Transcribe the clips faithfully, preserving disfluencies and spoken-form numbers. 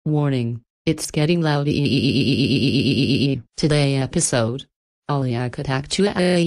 Warning, it's getting loud. Today episode. uolliaC attack to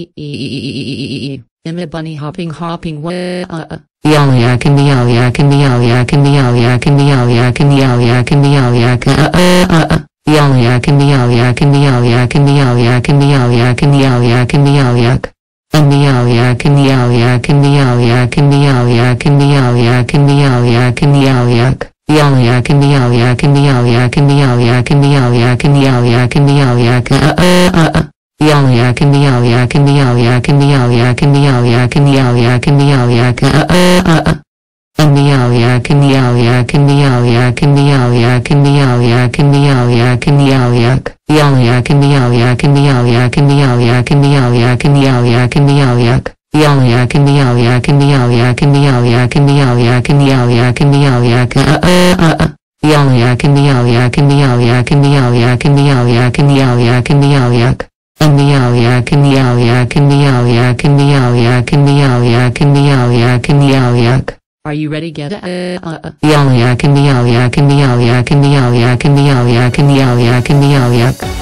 I'm a bunny hopping hopping uolliaC and the uolliaC and the uolliaC and the uolliaC and the uolliaC and the uolliaC and the uolliac uolliac and the uolliac and the uolliac and the uolliac and the uolliac and the uolliac and the uolliac and the uolliac and the uolliac and the uolliac and the uolliac and the uolliac and the uolliac and the uolliac the uolliac and the uolliac and the uolliac and the uolliac and the uolliac and the uolliac and the uolliac the uolliac and the uolliac and the uolliac and the uolliac and the uolliac and the uolliac and the uolliac and the uolliac and the uolliac and the uolliac and the uolliac and the uolliac and the uolliac and the uolliac the uolliac and the uolliac and the uolliac and the uolliac and the uolliac and the uolliac and the uolliac the uolliac and the uolliac and the uolliac and the uolliac and the uolliac and the uolliac and the uolliac the uolliac and the uolliac and the uolliac and the uolliac and the uolliac and the uolliac and the uolliac and the uolliac and the uolliac and the uolliac and the uolliac and the uolliac and the uolliac and the uolliac. Are you ready? Get it? The uolliac and the uolliac and the uolliac and the uolliac and the uolliac and the uolliac and the uolliac.